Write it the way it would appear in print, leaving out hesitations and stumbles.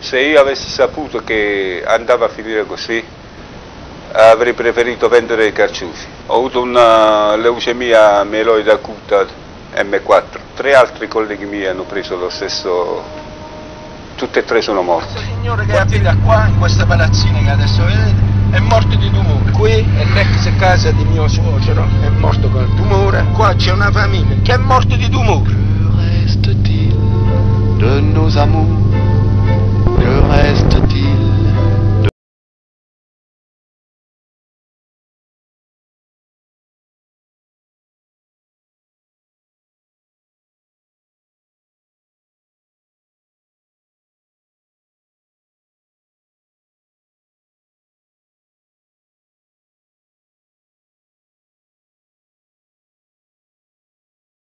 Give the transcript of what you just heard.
Se io avessi saputo che andava a finire così, avrei preferito vendere i carciofi. Ho avuto una leucemia mieloide acuta M4. 3 altri colleghi miei hanno preso lo stesso, tutti e 3 sono morti. Questo signore che abita qua, in questa palazzina che adesso vedete, è morto di tumore. Qui è l'ex casa di mio suocero, è morto con il tumore. Qua c'è una famiglia che è morta di tumore. Que reste-t-il de nos amours? Que reste